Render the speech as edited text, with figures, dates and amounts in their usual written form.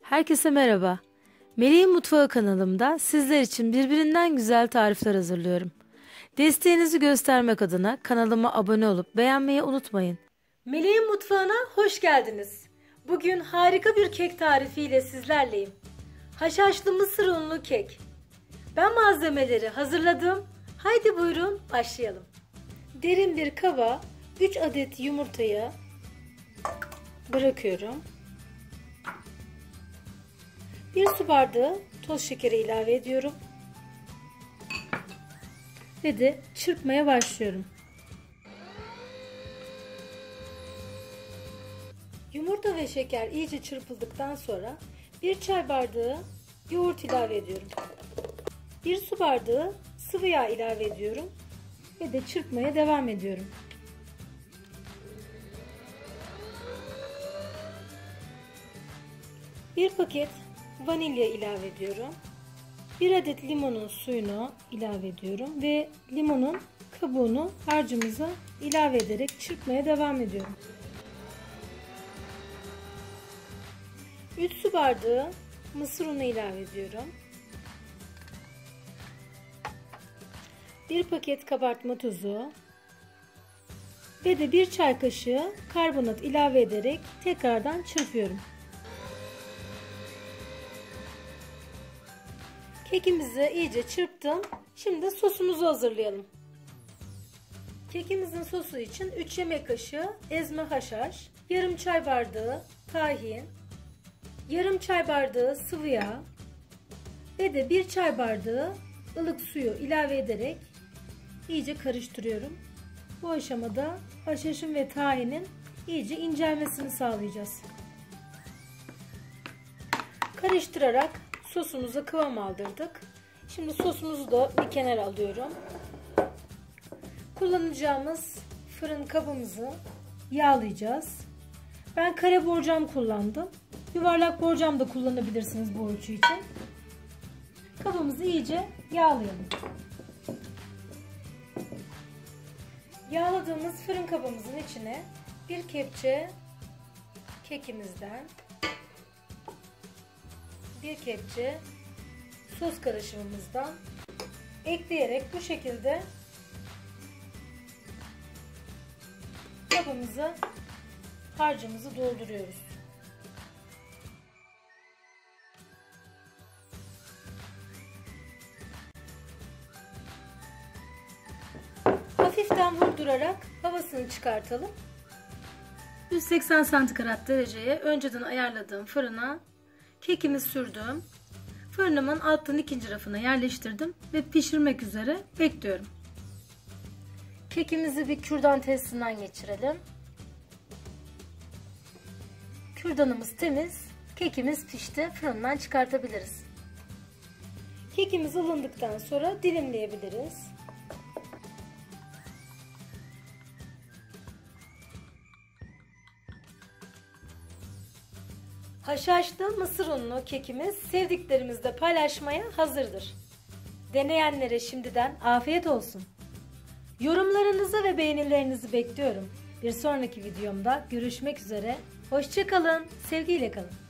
Herkese merhaba. Melih'in Mutfağı kanalımda sizler için birbirinden güzel tarifler hazırlıyorum. Desteğinizi göstermek adına kanalıma abone olup beğenmeyi unutmayın. Melih'in Mutfağı'na hoş geldiniz. Bugün harika bir kek tarifiyle sizlerleyim. Haşhaşlı mısır unlu kek. Ben malzemeleri hazırladım. Haydi buyurun başlayalım. Derin bir kaba 3 adet yumurtayı bırakıyorum. 1 su bardağı toz şekeri ilave ediyorum. Ve de çırpmaya başlıyorum. Yumurta ve şeker iyice çırpıldıktan sonra 1 çay bardağı yoğurt ilave ediyorum. 1 su bardağı sıvı yağ ilave ediyorum. Ve de çırpmaya devam ediyorum. Bir paket vanilya ilave ediyorum. 1 adet limonun suyunu ilave ediyorum ve limonun kabuğunu harcımıza ilave ederek çırpmaya devam ediyorum. 3 su bardağı mısır unu ilave ediyorum. 1 paket kabartma tozu ve de 1 çay kaşığı karbonat ilave ederek tekrardan çırpıyorum. Kekimizi iyice çırptım. Şimdi sosumuzu hazırlayalım. Kekimizin sosu için 3 yemek kaşığı ezme haşhaş, yarım çay bardağı tahin, yarım çay bardağı sıvı yağ ve de 1 çay bardağı ılık suyu ilave ederek iyice karıştırıyorum. Bu aşamada haşhaşın ve tahinin iyice incelmesini sağlayacağız. Karıştırarak sosumuza kıvam aldırdık. Şimdi sosumuzu da bir kenara alıyorum. Kullanacağımız fırın kabımızı yağlayacağız. Ben kare borcam kullandım. Yuvarlak borcam da kullanabilirsiniz bu ölçü için. Kabımızı iyice yağlayalım. Yağladığımız fırın kabımızın içine bir kepçe kekimizden, bir kepçe sos karışımımızdan ekleyerek bu şekilde kabımıza harcımızı dolduruyoruz. Hafiften vurdurarak havasını çıkartalım. 180 santigrat dereceye önceden ayarladığım fırına kekimi sürdüm. Fırınımın alttan ikinci rafına yerleştirdim ve pişirmek üzere bekliyorum. Kekimizi bir kürdan testinden geçirelim. Kürdanımız temiz. Kekimiz pişti. Fırından çıkartabiliriz. Kekimiz ılındıktan sonra dilimleyebiliriz. Haşhaşlı mısır unlu kekimiz sevdiklerimizle paylaşmaya hazırdır. Deneyenlere şimdiden afiyet olsun. Yorumlarınızı ve beğenilerinizi bekliyorum. Bir sonraki videomda görüşmek üzere. Hoşça kalın, sevgiyle kalın.